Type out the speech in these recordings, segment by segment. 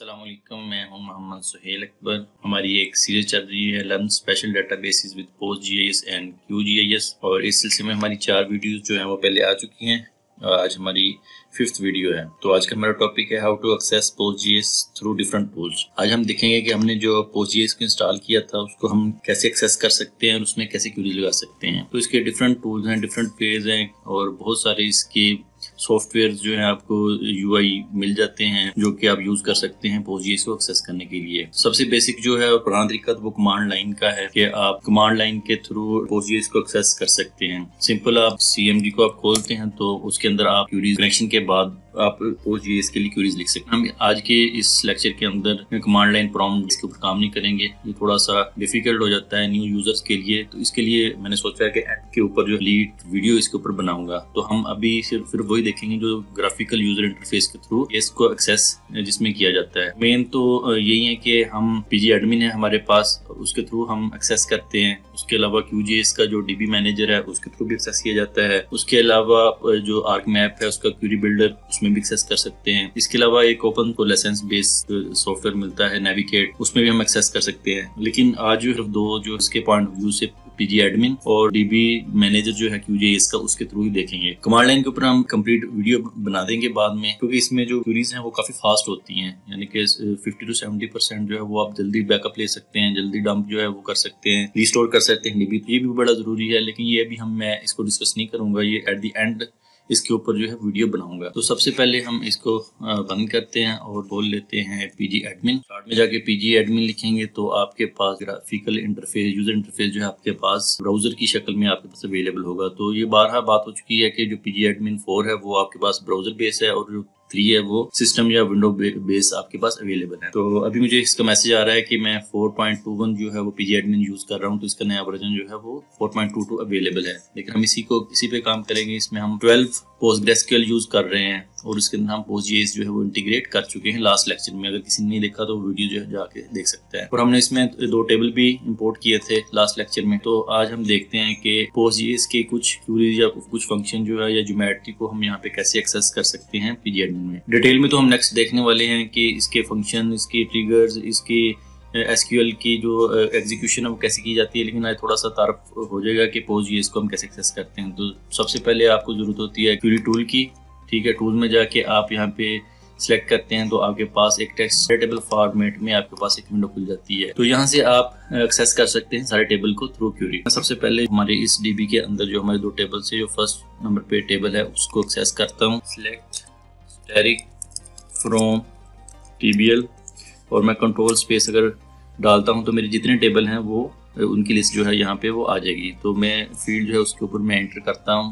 अस्सलाम वालेकुम, मैं हूं मोहम्मद सुहेल अकबर। हमारी एक सीरीज चल रही है learn spatial databases with PostGIS and QGIS और इस सिलसिले में हमारी 4 वीडियोस जो हैं वो पहले आ चुकी हैं। आज हमारी 5th वीडियो है। तो आज का हमारा टॉपिक है how to access PostGIS through different tools. आज हम देखेंगे कि हमने जो पोस्टजीआईएस को इंस्टॉल किया था उसको हम कैसे एक्सेस कर सकते हैं और उसमें कैसे क्वेरी लगा सकते हैं। तो इसके डिफरेंट टूल्स हैं, डिफरेंट पेज हैं और बहुत सारे इसके सॉफ्टवेयर जो है आपको यूआई मिल जाते हैं जो कि आप यूज कर सकते हैं पोस्टजीआईएस को एक्सेस करने के लिए। सबसे बेसिक जो है और पुराना तरीका वो कमांड लाइन का है कि आप कमांड लाइन के थ्रू पोस्टजीआईएस को एक्सेस कर सकते हैं। सिंपल आप सीएमडी को आप खोलते हैं तो उसके अंदर आप क्वेरीज कनेक्शन के बाद आप पोस्टजीआईएस के लिए क्वेरीज लिख सकते हैं। हम आज के इस लेक्चर के अंदर कमांड लाइन प्रॉम्प्ट के ऊपर काम नहीं करेंगे, ये थोड़ा सा डिफिकल्ट हो जाता है न्यू यूजर्स के लिए। तो इसके लिए मैंने सोचा है कि एंड के ऊपर जो लीड वीडियो इसके ऊपर बनाऊंगा। तो हम अभी सिर्फ फिर वही देखेंगे जो ग्राफिकल यूजर इंटरफेस के थ्रू इसको एक्सेस जिसमें किया जाता है। मेन तो यही है कि हम पीजी एडमिन है हमारे पास, उसके थ्रू हम एक्सेस करते हैं। उसके अलावा क्यूजीआईएस का जो डीबी मैनेजर है उसके थ्रू भी एक्सेस किया जाता है। उसके अलावा जो आर्क मैप है उसका क्वेरी बिल्डर उसमें भी एक्सेस कर सकते हैं। इसके अलावा एक ओपन को लाइसेंस बेस्ड सॉफ्टवेयर मिलता है नेविगेट, उसमें भी हम एक्सेस कर सकते हैं। लेकिन आज जो सिर्फ दो जो इसके पॉइंट ऑफ व्यू से पीजी एडमिन और डीबी मैनेजर जो है क्यूजीआईएस का उसके थ्रू ही देखेंगे। कमांड लाइन के ऊपर हम कंप्लीट वीडियो बना देंगे बाद में, क्योंकि इसमें जो क्वेरीज हैं वो काफी फास्ट होती हैं, यानी कि 50 to 70% जो है वो आप जल्दी बैकअप ले सकते हैं, जल्दी डंप जो है वो कर सकते हैं, रिस्टोर कर सकते हैं डीबी। तो ये भी बड़ा जरूरी है, लेकिन ये अभी मैं इसको डिस्कस नहीं करूंगा, ये एट द एंड इसके ऊपर जो है वीडियो बनाऊंगा। तो सबसे पहले हम इसको बंद करते हैं और बोल लेते हैं पीजी एडमिन। स्टार्ट में जाके पीजी एडमिन लिखेंगे तो आपके पास ग्राफिकल इंटरफेस यूजर इंटरफेस जो है आपके पास ब्राउजर की शक्ल में आपके पास अवेलेबल होगा। तो ये बारहा बात हो चुकी है कि जो पीजी एडमिन 4 है वो आपके पास ब्राउजर बेस है और जो 3 है वो सिस्टम या विंडो बेस आपके पास अवेलेबल है। तो अभी मुझे इसका मैसेज आ रहा है कि मैं 4.21 जो है वो पीजी एडमिन यूज कर रहा हूँ, तो इसका नया वर्जन जो है वो 4.22 अवेलेबल है। लेकिन हम इसी पे काम करेंगे। इसमें हम 12 पोस्टग्रेसक्यूएल यूज कर रहे हैं और इसके अंदर हम पोस्टजीआईएस जो है वो इंटीग्रेट कर चुके हैं लास्ट लेक्चर में। अगर किसी ने नहीं देखा तो वीडियो जो है जाके देख सकता है। और हमने इसमें 2 टेबल भी इंपोर्ट किए थे लास्ट लेक्चर में। तो आज हम देखते हैं कि पोस्टजीआईएस के कुछ क्वेरीज या कुछ फंक्शन जो है या ज्योमेट्री को हम यहाँ पे कैसे एक्सेस कर सकते हैं पीजी एडमिन में। डिटेल में तो हम नेक्स्ट देखने वाले हैं कि इसके फंक्शन, इसके ट्रिगर्स, इसकी एसक्यूएल की जो एग्जीक्यूशन है वो कैसे की जाती है। लेकिन आज थोड़ा सा तारफ हो जाएगा कि पोस्टजीआईएस को हम कैसे एक्सेस करते हैं। तो सबसे पहले आपको जरूरत होती है क्वेरी टूल की। ठीक है, टूल में जाके आप यहाँ पे सिलेक्ट करते हैं तो आपके पास एक टेक्स्ट टेबल फॉर्मेट में आपके पास एक विंडो खुल जाती है। तो यहाँ से आप एक्सेस कर सकते हैं सारे टेबल को थ्रू क्वेरी। सबसे पहले हमारे इस डीबी के अंदर जो हमारे 2 टेबल से जो फर्स्ट नंबर पे टेबल है उसको एक्सेस करता हूँ। सिलेक्ट स्टैटिक फ्रॉम टीबीएल और मैं कंट्रोल स्पेस अगर डालता हूं तो मेरे जितने टेबल हैं वो उनकी लिस्ट जो है यहाँ पे वो आ जाएगी। तो मैं फील्ड जो है उसके ऊपर मैं एंटर करता हूं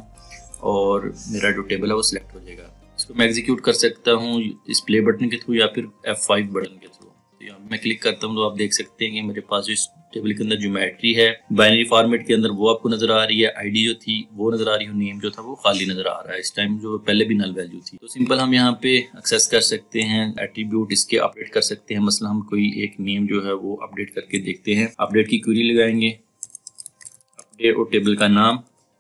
और मेरा जो टेबल है वो सिलेक्ट हो जाएगा। इसको मैं एग्जीक्यूट कर सकता हूँ इस प्ले बटन के थ्रू या फिर F5 बटन के थ्रू। तो यहाँ मैं क्लिक करता हूँ तो आप देख सकते हैं कि मेरे पास जो इस टेबल के अंदर ज्योमेट्री है बाइनरी फॉर्मेट के अंदर वो आपको नजर आ रही है, आईडी जो थी वो नजर आ रही है, नेम जो था वो खाली नजर आ रहा है इस टाइम, जो पहले भी नल वैल्यू थी। तो सिंपल हम यहाँ पे एक्सेस कर सकते हैं, एट्रीब्यूट इसके अपडेट कर सकते हैं। मसला हम कोई एक नेम जो है वो अपडेट करके देखते हैं। अपडेट की क्वेरी लगाएंगे, अपडेट और टेबल का नाम,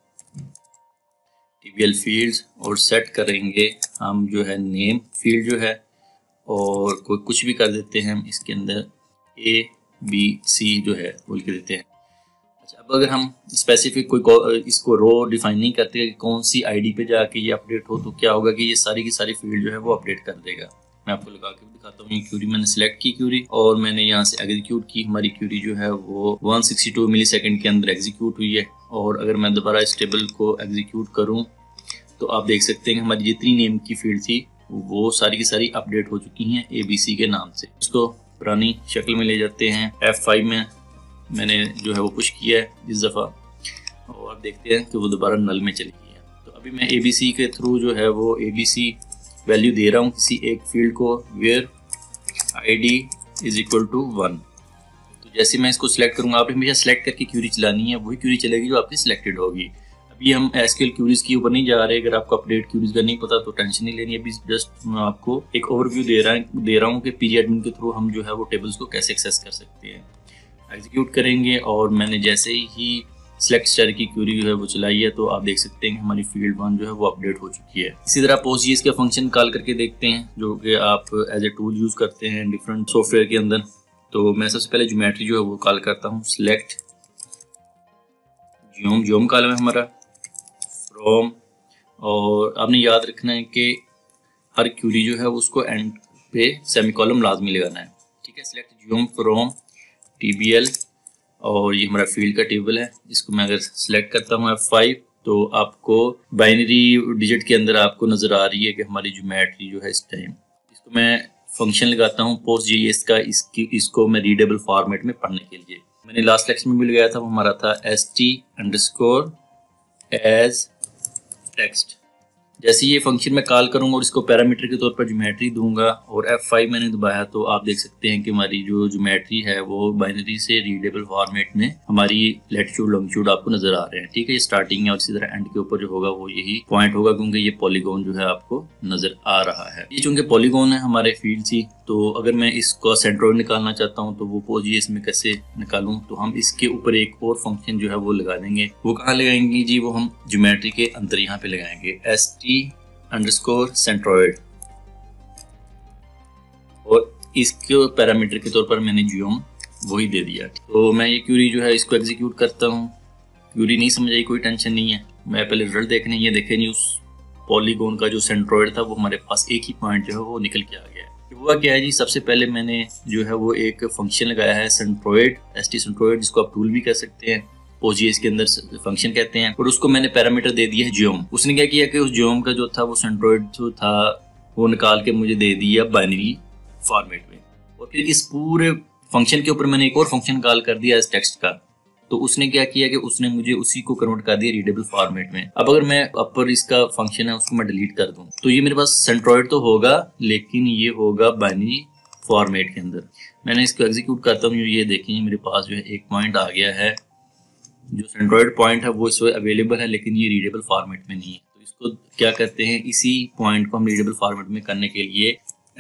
टीबीएल फील्ड्स और सेट करेंगे हम जो है नेम फील्ड जो है और कोई कुछ भी कर देते हैं हम इसके अंदर ABC जो है वो लिख देते हैं। अच्छा, अब अगर हम स्पेसिफिक कोई इसको रो डिफाइन नहीं करते कि कौन सी आईडी पे जाके ये अपडेट हो तो क्या होगा कि ये सारी की सारी फील्ड जो है वो अपडेट कर देगा। मैं आपको लगा के दिखाता हूँ। ये क्वेरी मैंने सिलेक्ट की क्वेरी और मैंने यहाँ से एग्जीक्यूट की। हमारी क्वेरी जो है वो 162 मिली सेकेंड के अंदर एग्जीक्यूट हुई है। और अगर मैं दोबारा इस टेबल को एग्जीक्यूट करूँ तो आप देख सकते हैं कि हमारी जितनी नेम की फील्ड थी वो सारी की सारी अपडेट हो चुकी हैं ABC के नाम से। उसको पुरानी शक्ल में ले जाते हैं। F5 में मैंने जो है वो पुश किया है इस दफ़ा और आप देखते हैं कि वो दोबारा नल में चली गई है। तो अभी मैं ABC के थ्रू जो है वो ABC वैल्यू दे रहा हूँ किसी एक फील्ड को, where ID is equal to 1। तो जैसे मैं इसको सिलेक्ट करूँगा, आप हमेशा सिलेक्ट करके क्वेरी चलानी है, वही क्वेरी चलेगी जो आपकी सिलेक्टेड होगी। अभी हम एसक्यूएल क्वेरीज के ऊपर नहीं जा रहे। अगर आपको अपडेट क्वेरीज का नहीं पता तो टेंशन नहीं लेनी। अभी जस्ट मैं आपको एक ओवरव्यू दे रहा हूँ कि पीजी एडमिन के थ्रू हम जो है वो टेबल्स को कैसे एक्सेस कर सकते हैं। एग्जीक्यूट करेंगे और मैंने जैसे ही सिलेक्ट स्टार की क्यूरी जो है वो चलाई है तो आप देख सकते हैं कि हमारी फील्ड 1 जो है वो अपडेट हो चुकी है। इसी तरह पोस्टजीएस के फंक्शन कॉल करके देखते हैं जो कि आप एज ए टूल यूज करते हैं डिफरेंट सॉफ्टवेयर के अंदर। तो मैं सबसे पहले ज्योमेट्री जो है वो कॉल करता हूँ, सिलेक्ट ज्योम कॉलम है हमारा, फ्रॉम, और आपने याद रखना है कि हर क्यूरी जो है उसको एंड पे सेमीकोलन लाजमी लगाना है। ठीक है, सिलेक्ट ज्योम फ्रॉम TBL, और ये हमारा फील्ड का टेबल है। इसको मैं अगर सिलेक्ट करता हूँ F5 तो आपको बाइनरी डिजिट के अंदर आपको नजर आ रही है कि हमारी ज्योमेट्री जो है इस टाइम। इसको मैं फंक्शन लगाता हूँ PostGIS का, इसको मैं रीडेबल फॉर्मेट में पढ़ने के लिए। मैंने लास्ट लेक्चर में भी लगाया था, वो हमारा था st_as टेक्स्ट। जैसे ये फंक्शन मैं कॉल करूंगा और इसको पैरामीटर के तौर पर ज्योमेट्री दूंगा और F5 मैंने दबाया तो आप देख सकते हैं कि हमारी जो ज्योमेट्री है वो बाइनरी से रीडेबल फॉर्मेट में हमारी लैटिट्यूड लॉन्गिट्यूड आपको नजर आ रहे हैं। ठीक है, ये स्टार्टिंग है और इसी तरह एंड के ऊपर जो होगा वो यही पॉइंट होगा क्योंकि ये पॉलीगॉन जो है आपको नजर आ रहा है। ये चूंकि पॉलीगॉन है हमारे फील्ड सी, तो अगर मैं इसको सेंट्रोइड निकालना चाहता हूँ तो वो PostGIS में कैसे निकालूं, तो हम इसके ऊपर एक और फंक्शन जो है वो लगा देंगे। वो कहाँ लगाएंगे जी, वो हम ज्योमेट्री के अंदर यहाँ पे लगाएंगे st_centroid, और इसके पैरामीटर के तौर पर मैंने ज्योम वही दे दिया। तो मैं ये क्यूरी जो है इसको एग्जीक्यूट करता हूँ। क्यूरी नहीं समझ आई, कोई टेंशन नहीं है, मैं पहले रिजल्ट देखने, ये देखें नहीं, उस पॉलीगॉन का जो सेंट्रोइड था वो हमारे पास एक ही पॉइंट जो है वो निकल के आ गया है। हुआ क्या है जी, सबसे पहले मैंने जो है वो एक फंक्शन लगाया है सेंट्रोइड, st_centroid, जिसको आप टूल भी कह सकते हैं, PostGIS के अंदर फंक्शन कहते हैं, और उसको मैंने पैरामीटर दे दिया है ज्योम। उसने क्या किया कि उस ज्योम का जो था वो सेंट्रोइड जो था वो निकाल के मुझे दे दिया बाइनरी फॉर्मेट में, और फिर इस पूरे फंक्शन के ऊपर मैंने एक और फंक्शन कॉल कर दिया एज टेक्स्ट का। तो उसने क्या किया कि उसने मुझे उसी को कन्वर्ट कर दिया रीडेबल फॉर्मेट में। अब अगर मैं अपर इसका फंक्शन है उसको मैं डिलीट कर दूं तो ये मेरे पास सेंट्रोइड तो होगा लेकिन ये होगा बाइनरी फॉर्मेट के अंदर। मैंने इसको एग्जीक्यूट करता हूँ, ये देखें मेरे पास जो है एक पॉइंट आ गया है, जो सेंट्रोइड पॉइंट है वो इस वक्त अवेलेबल है लेकिन ये रीडेबल फॉर्मेट में नहीं है। तो इसको क्या कहते हैं, इसी पॉइंट को हम रीडेबल फॉर्मेट में करने के लिए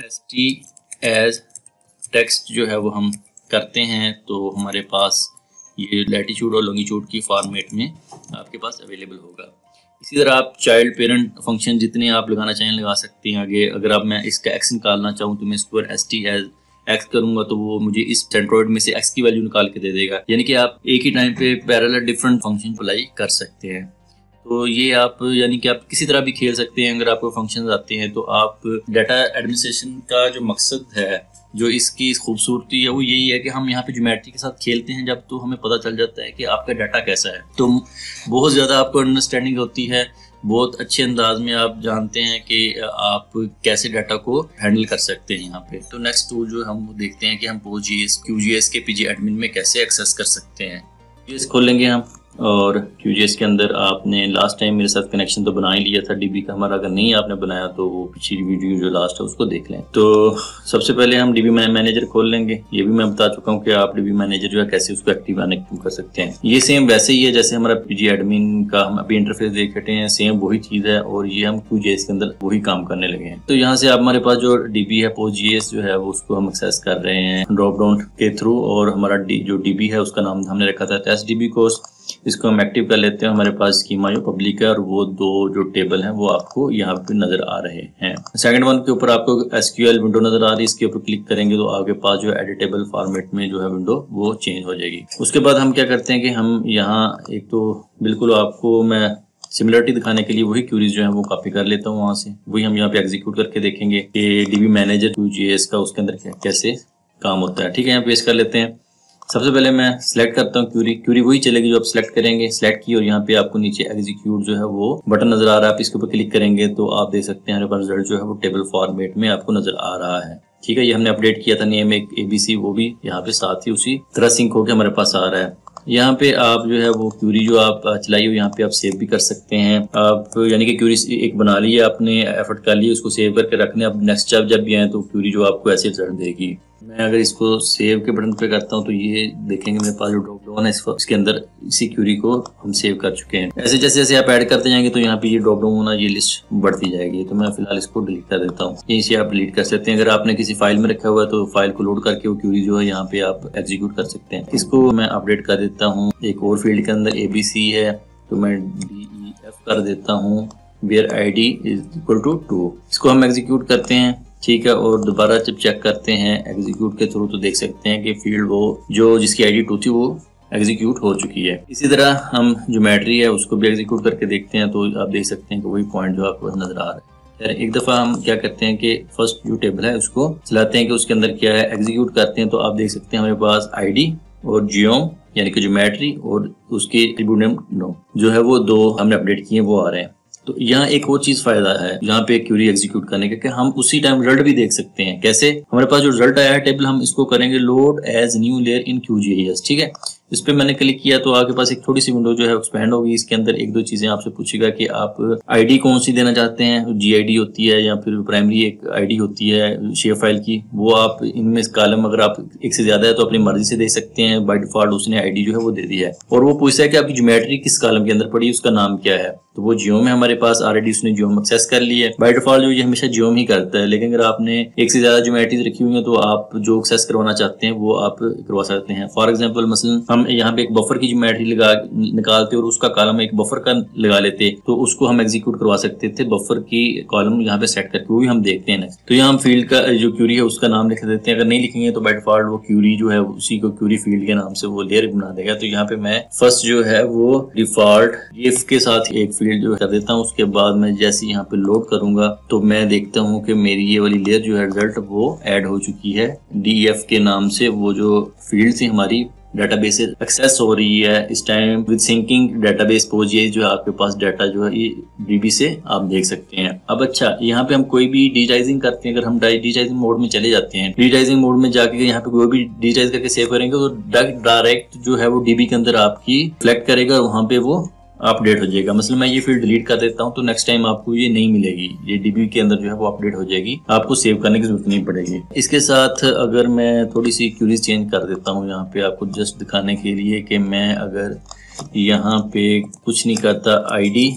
st_as टेक्स्ट जो है वो हम करते हैं, तो हमारे पास ये लैटिट्यूड और लॉन्गिट्यूड की फॉर्मेट में आपके पास अवेलेबल होगा। इसी तरह आप चाइल्ड पेरेंट फंक्शन जितने आप लगाना चाहें लगा सकते हैं आगे। अगर आप मैं इसका x निकालना चाहूँ तो मैं इसको st_as x करूंगा तो वो मुझे इस सेंट्रोइड में से x की वैल्यू निकाल के दे देगा। यानी कि आप एक ही टाइम पे पैरेलल डिफरेंट फंक्शन अप्लाई कर सकते हैं। तो ये आप यानी कि आप किसी तरह भी खेल सकते हैं। अगर आपको फंक्शंस आते हैं तो आप डाटा एडमिनिस्ट्रेशन का जो मकसद है, जो इसकी खूबसूरती है वो यही है कि हम यहाँ पे ज्योमेट्री के साथ खेलते हैं जब, तो हमें पता चल जाता है कि आपका डाटा कैसा है। तो बहुत ज़्यादा आपको अंडरस्टैंडिंग होती है, बहुत अच्छे अंदाज में आप जानते हैं कि आप कैसे डाटा को हैंडल कर सकते हैं यहाँ पे। तो नेक्स्ट टूल जो हम देखते हैं कि हम QGIS के PG एडमिन में कैसे एक्सेस कर सकते हैं। QGIS खोलेंगे हम, और QGIS के अंदर आपने लास्ट टाइम मेरे साथ कनेक्शन तो बना ही लिया था DB का हमारा। अगर नहीं आपने बनाया तो वो पिछली वीडियो जो लास्ट है उसको देख लें। तो सबसे पहले हम DB मैनेजर खोल लेंगे। ये भी मैं बता चुका हूँ कि आप DB मैनेजर जो है कैसे उसको एक्टिव कर सकते हैं। ये सेम वैसे ही है जैसे हमारा PG एडमिन का हम अभी इंटरफेस देख रहे हैं, सेम वही चीज है और ये हम QGIS के अंदर वही काम करने लगे हैं। तो यहाँ से आप हमारे पास जो DB है PostGIS जो है वो उसको हम एक्सेस कर रहे हैं ड्रॉप डाउन के थ्रू, और हमारा जो DB है उसका नाम हमने रखा था TestDB कोर्स। इसको हम एक्टिव कर लेते हैं। हमारे पास स्कीमा जो पब्लिक है और वो दो जो टेबल हैं वो आपको यहाँ पे नजर आ रहे हैं। सेकंड वन के ऊपर आपको SQL विंडो नजर आ रही है, इसके ऊपर क्लिक करेंगे तो आपके पास जो एडिटेबल फॉर्मेट में जो है विंडो वो चेंज हो जाएगी। उसके बाद हम क्या करते हैं कि हम यहाँ एक तो बिल्कुल आपको मैं सिमिलरिटी दिखाने के लिए वही क्यूरीज जो है वो कॉपी कर लेता हूँ वहां से, वही हम यहाँ पे एग्जीक्यूट करके देखेंगे कि DB मैनेजर QGIS का उसके अंदर कैसे काम होता है। ठीक है, यहाँ पेस्ट कर लेते हैं। सबसे पहले मैं सिलेक्ट करता हूँ क्यूरी वही चलेगी जो आप सिलेक्ट करेंगे। सिलेक्ट की और यहाँ पे आपको नीचे एग्जीक्यूट जो है वो बटन नजर आ रहा है, आप इसके ऊपर क्लिक करेंगे तो आप देख सकते हैं हमारे पास रिजल्ट जो है वो टेबल फॉर्मेट में आपको नजर आ रहा है। ठीक है, ये हमने अपडेट किया था नेम एक ABC, वो भी यहाँ पे साथ ही उसी तरह सिंक होकर हमारे पास आ रहा है। यहाँ पे आप जो है वो क्यूरी जो आप चलाई हो यहाँ पे आप सेव भी कर सकते हैं। आप यानी कि क्यूरी एक बना ली है, आपने एफर्ट कर लिया, उसको सेव करके रखने। अब नेक्स्ट जब भी आए तो क्यूरी जो आपको ऐसे रिजल्ट देगी। मैं अगर इसको सेव के बटन पे करता हूँ तो ये देखेंगे मेरे पास जो ड्रॉप डाउन है इसके अंदर इसी क्यूरी को हम सेव कर चुके हैं। ऐसे जैसे जैसे आप ऐड करते जाएंगे तो यहाँ पे ये ड्रॉप डाउन होना, ये लिस्ट बढ़ती जाएगी। तो मैं फिलहाल इसको डिलीट कर देता हूँ। यहीं से आप डिलीट कर सकते हैं। अगर आपने किसी फाइल में रखा हुआ है तो फाइल को लोड करके वो क्यूरी जो है यहाँ पे आप एग्जीक्यूट कर सकते हैं। इसको मैं अपडेट कर देता हूँ। एक और फील्ड के अंदर ABC है तो मैं DEF कर देता हूँ, वेयर ID = 2। इसको हम एग्जीक्यूट करते हैं, ठीक है। और दोबारा जब चेक करते हैं एग्जीक्यूट के थ्रू तो देख सकते हैं कि फील्ड वो जो जिसकी ID 2 थी वो एग्जीक्यूट हो चुकी है। इसी तरह हम ज्योमेट्री है उसको भी एग्जीक्यूट करके देखते हैं तो आप देख सकते हैं कि वही पॉइंट जो आपको नजर आ रहा है। एक दफा हम क्या करते हैं कि फर्स्ट जो टेबल है उसको चलाते हैं कि उसके अंदर क्या है, एग्जीक्यूट करते हैं तो आप देख सकते हैं हमारे पास ID और जियोम यानी कि ज्योमेट्री और उसके एट्रीब्यूट नेम जो है वो 2 हमने अपडेट किए वो आ रहे हैं। तो यहाँ एक और चीज फायदा है यहाँ पे क्यूरी एग्जीक्यूट करने का कि हम उसी टाइम रिजल्ट भी देख सकते हैं। कैसे? हमारे पास जो रिजल्ट आया है टेबल, हम इसको करेंगे load as new layer in QGIS, ठीक है। इस पे मैंने क्लिक किया तो आपके पास एक थोड़ी सी विंडो जो है एक्सपैंड होगी। इसके अंदर 1-2 चीजें आपसे पूछेगा कि आप ID कौन सी देना चाहते हैं, GID होती है या फिर प्राइमरी एक ID होती है शेप फाइल की, वो आप इनमें कॉलम अगर आप एक से ज्यादा है तो अपनी मर्जी से दे सकते हैं। बाय डिफॉल्ट उसने ID जो है वो दे दी है। और वो पूछता है कि आपकी ज्योमेट्री किस कॉलम के अंदर पड़ी, उसका नाम क्या है। तो वो जियोम है हमारे पास, ऑलरेडी उसने जियोम एक्सेस कर ली है। बाय डिफॉल्ट जो ये हमेशा जियोम ही करता है, लेकिन अगर आपने एक से ज्यादा ज्योमेट्रीज रखी हुई है तो आप जो एक्सेस करवाना चाहते हैं वो आप करवा सकते हैं। फॉर एग्जांपल मसलन हम यहाँ पे एक बफर की ज्योमेट्री निकालते और उसका कॉलम एक बफर का लगा लेते तो उसको हम एग्जीक्यूट करवा सकते थे बफर की कॉलम यहाँ पे सेट करके, वो भी हम देखते हैं नेक्स्ट। तो यहाँ हम फील्ड का जो क्यूरी है उसका नाम लिख देते हैं। अगर नहीं लिखेंगे तो बाय डिफॉल्ट वो क्यूरी जो है उसी को क्यूरी फील्ड के नाम से वो लेयर बना देगा। तो यहाँ पे मैं फर्स्ट जो है वो डिफॉल्ट इफ के साथ एक फील्ड जो कर देता हूँ। उसके बाद मैं जैसे यहाँ पे लोड करूंगा तो मैं देखता हूँ कि मेरी ये वाली लेयर जो है रिजल्ट वो ऐड हो चुकी है। DEF के नाम से वो जो फील्ड थी हमारी डेटाबेस एक्सेस हो रही है इस time with syncing database PostGIS जो है आपके पास डाटा जो है ये DB से आप देख सकते हैं। अब अच्छा, यहाँ पे हम कोई भी डिजाइजिंग करते हैं, अगर हम डिजाइजिंग मोड में चले जाते हैं, डिजाइजिंग मोड में जाके यहाँ पे कोई भी डिजाइज करके सेव करेंगे तो डायरेक्ट जो है वो DB के अंदर आपकी सिलेक्ट करेगा और वहां पे वो अपडेट हो जाएगा। मतलब मैं ये फील्ड डिलीट कर देता हूँ तो नेक्स्ट टाइम आपको ये नहीं मिलेगी, ये DB के अंदर जो है वो अपडेट हो जाएगी, आपको सेव करने की जरूरत नहीं पड़ेगी। इसके साथ अगर मैं थोड़ी सी क्यूरीज चेंज कर देता हूँ यहाँ पे आपको जस्ट दिखाने के लिए कि मैं अगर यहाँ पे कुछ नहीं करता ID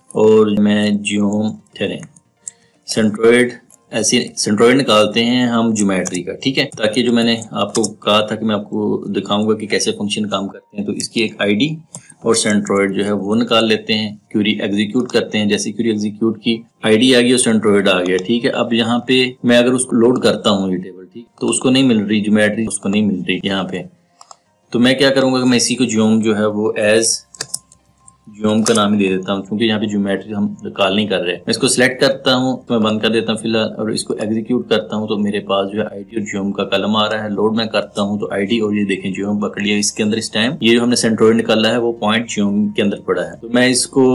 और मैं जियोम ठहरे सेंट्रोइड ऐसे सेंट्रोइड निकालते हैं हम ज्योमेट्री का, ठीक है, ताकि जो मैंने आपको कहा था कि मैं आपको दिखाऊंगा कि कैसे फंक्शन काम करते हैं। तो इसकी एक ID और सेंट्रोइड जो है वो निकाल लेते हैं, क्यूरी एग्जीक्यूट करते हैं। जैसे क्यूरी एग्जीक्यूट की ID आ गई और सेंट्रोइड आ गया, ठीक है। अब यहाँ पे मैं अगर उसको लोड करता हूँ ये टेबल, ठीक, तो उसको नहीं मिल रही ज्योमेट्री, उसको नहीं मिल रही यहाँ पे। तो मैं क्या करूंगा कि मैं इसी को जियोम जो है वो एज जियोम का नाम ही दे देता हूँ, क्योंकि यहाँ पे ज्योमेट्री हम कॉल नहीं कर रहे। मैं इसको सिलेक्ट करता हूँ तो मैं बंद कर देता हूँ फिलहाल और इसको एग्जीक्यूट करता हूँ तो मेरे पास जो है ID और जियोम का कलम आ रहा है। लोड मैं करता हूँ तो ID और ये देखें जियोम पकड़ लिया इसके अंदर। इस टाइम ये जो हमने सेंट्रोइड निकाला है वो पॉइंट जियोम के अंदर पड़ा है। तो मैं इसको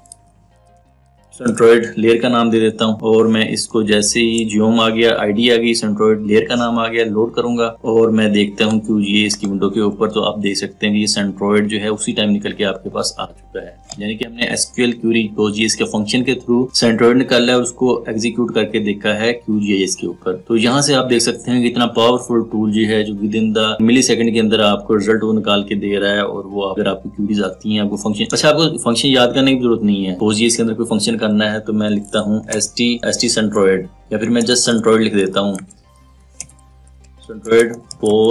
सेंट्रोइड लेयर का नाम दे देता हूँ और मैं इसको जैसे ही जियोम आ गया, ID आ गई, सेंट्रोइड लेयर का नाम आ गया, लोड करूंगा और मैं देखता हूँ QGIS इसकी विंडो के ऊपर तो आप देख सकते हैं कि ये सेंट्रोइड जो है उसी टाइम निकल के आपके पास आ चुका है। यानी कि हमने SQL क्यूरी PostGIS के फंक्शन के थ्रू सेंट्रोइड निकाला है, उसको एग्जीक्यूट करके देखा है QGIS के ऊपर। तो यहाँ से आप देख सकते हैं कि इतना पावरफुल टूल जो है जो within the millisecond के अंदर आपको रिजल्ट वो निकाल के दे रहा है। और वो अगर आपको क्यूरीज आती हैं, आपको फंक्शन, अच्छा आपको फंक्शन याद करने की जरूरत नहीं है। PostGIS के अंदर कोई फंक्शन करना है तो मैं लिखता हूँ st सेंट्रोइड या फिर मैं जस्ट सेंट्रोइड लिख देता हूँ, सेंट्रोइड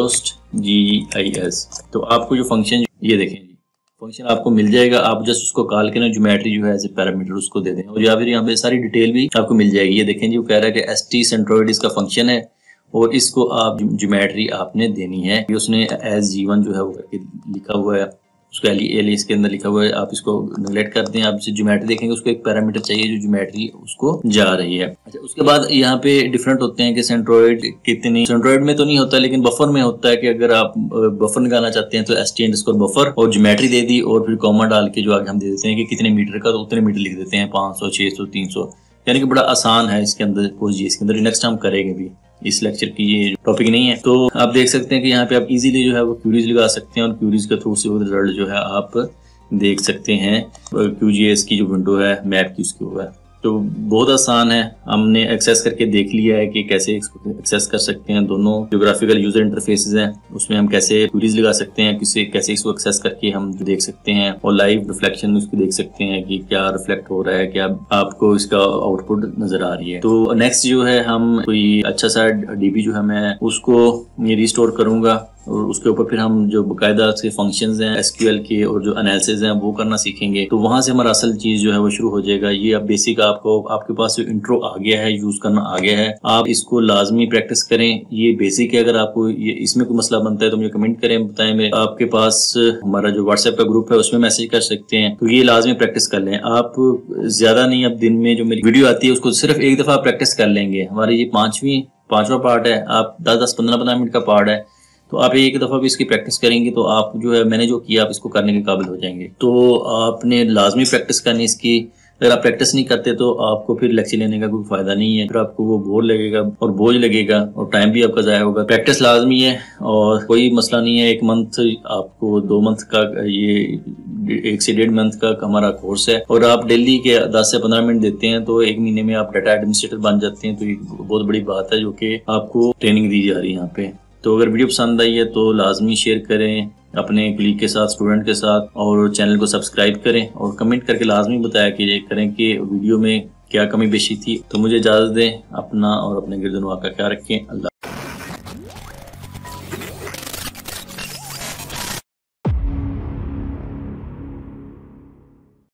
PostGIS। तो आपको जो फंक्शन ये देखें जी, फंक्शन आपको मिल जाएगा। आप जस्ट उसको कॉल करें, ज्योमेट्री जो है एज ए पैरामीटर उसको दे दें और या फिर यहाँ पे सारी डिटेल भी आपको मिल जाएगी। ये देखें जी, वो कह रहा है कि st सेंट्रोइड इसका फंक्शन है और इसको आप ज्योमेट्री आपने देनी है। उसने एज G1 जो है वो करके लिखा हुआ है, उसको एलियस के अंदर लिखा हुआ है। आप इसको नेगलेक्ट करते हैं, आप ज्योमेट्री देखेंगे उसको एक पैरामीटर चाहिए जो ज्योमेट्री उसको जा रही है। अच्छा, उसके बाद यहाँ पे डिफरेंट होते हैं कि सेंट्रोइड कितनी, सेंट्रोइड में तो नहीं होता लेकिन बफर में होता है कि अगर आप बफर निकालना चाहते हैं तो st_बफर और ज्योमेट्री दे दी और फिर कॉमा डाल के जो आगे हम दे देते हैं कि कितने मीटर का, तो उतने मीटर लिख देते हैं, 500 600 300। यानी कि बड़ा आसान है इसके अंदर PostGIS के अंदर। नेक्स्ट हम करेंगे भी, इस लेक्चर की ये टॉपिक नहीं है। तो आप देख सकते हैं कि यहाँ पे आप इजीली जो है वो क्यूरीज लगा सकते हैं और क्यूरीज के थ्रू से वो रिजल्ट जो है आप देख सकते हैं। QGIS की जो विंडो है मैप की उसके ऊपर। तो बहुत आसान है, हमने एक्सेस करके देख लिया है कि कैसे इसको एक्सेस कर सकते हैं। दोनों ज्योग्राफिकल यूजर इंटरफेसेस हैं, उसमें हम कैसे क्वेरीज लगा सकते हैं, कैसे इसको एक्सेस करके हम देख सकते हैं और लाइव रिफ्लेक्शन उसकी देख सकते हैं कि क्या रिफ्लेक्ट हो रहा है, क्या आपको इसका आउटपुट नजर आ रही है। तो नेक्स्ट जो है हम कोई अच्छा सा डीबी जो है मैं उसको रिस्टोर करूंगा और उसके ऊपर फिर हम जो बाकायदा से फंक्शंस हैं एसक्यूएल के और जो एनालिसिस हैं वो करना सीखेंगे। तो वहां से हमारा असल चीज जो है वो शुरू हो जाएगा। ये अब बेसिक आपके पास जो इंट्रो आ गया है, यूज करना आ गया है, आप इसको लाजमी प्रैक्टिस करें। ये बेसिक है। अगर आपको ये इसमें कोई मसला बनता है तो मुझे कमेंट करें, बताएं। मेरे आपके पास हमारा जो व्हाट्सएप का ग्रुप है उसमें मैसेज कर सकते हैं। तो ये लाजमी प्रैक्टिस कर लें आप। ज्यादा नहीं, अब दिन में जो मेरी वीडियो आती है उसको सिर्फ एक दफा प्रैक्टिस कर लेंगे। हमारी ये पांचवा पार्ट है, आप 10-10, 15-15 मिनट का पार्ट है, तो आप एक दफ़ा भी इसकी प्रैक्टिस करेंगे तो आप जो है मैंने जो किया आप इसको करने के काबिल हो जाएंगे। तो आपने लाजमी प्रैक्टिस करनी इसकी। अगर आप प्रैक्टिस नहीं करते तो आपको फिर लेक्चर लेने का कोई फायदा नहीं है, फिर आपको वो बोर लगेगा और बोझ लगेगा और टाइम भी आपका ज़ाया होगा। प्रैक्टिस लाजमी है और कोई मसला नहीं है। 1 मंथ आपको 2 मंथ का, ये 1 से 1.5 मंथ का हमारा कोर्स है और आप डेली के 10 से 15 मिनट देते हैं तो 1 महीने में आप डाटा एडमिनिस्ट्रेटर बन जाते हैं। तो ये बहुत बड़ी बात है जो कि आपको ट्रेनिंग दी जा रही है यहाँ पे। तो अगर वीडियो पसंद आई है तो लाजमी शेयर करें अपने कलीग के साथ, स्टूडेंट के साथ, और चैनल को सब्सक्राइब करें और कमेंट करके लाजमी बताया करें कि वीडियो में क्या कमी पेशी थी। तो मुझे इजाज़त दें। अपना और अपने गिरदनवा का ख्याल रखें। अल्लाह।